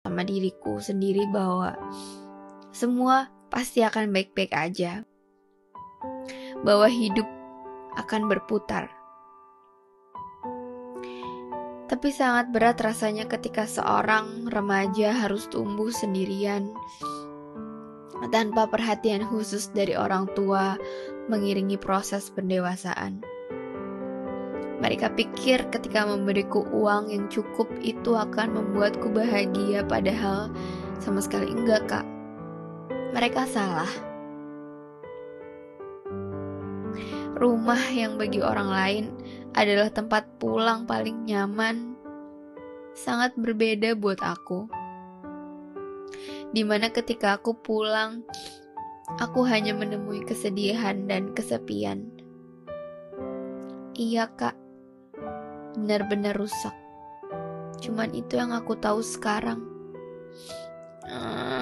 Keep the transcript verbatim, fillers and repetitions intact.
sama diriku sendiri bahwa semua pasti akan baik-baik aja. Bahwa hidup akan berputar. Tapi sangat berat rasanya ketika seorang remaja harus tumbuh sendirian tanpa perhatian khusus dari orang tua mengiringi proses pendewasaan. Mereka pikir ketika memberiku uang yang cukup itu akan membuatku bahagia, padahal sama sekali enggak, Kak. Mereka salah. Rumah yang bagi orang lain adalah tempat pulang paling nyaman, sangat berbeda buat aku. Dimana ketika aku pulang, aku hanya menemui kesedihan dan kesepian. Iya, Kak, benar-benar rusak. Cuman itu yang aku tahu sekarang.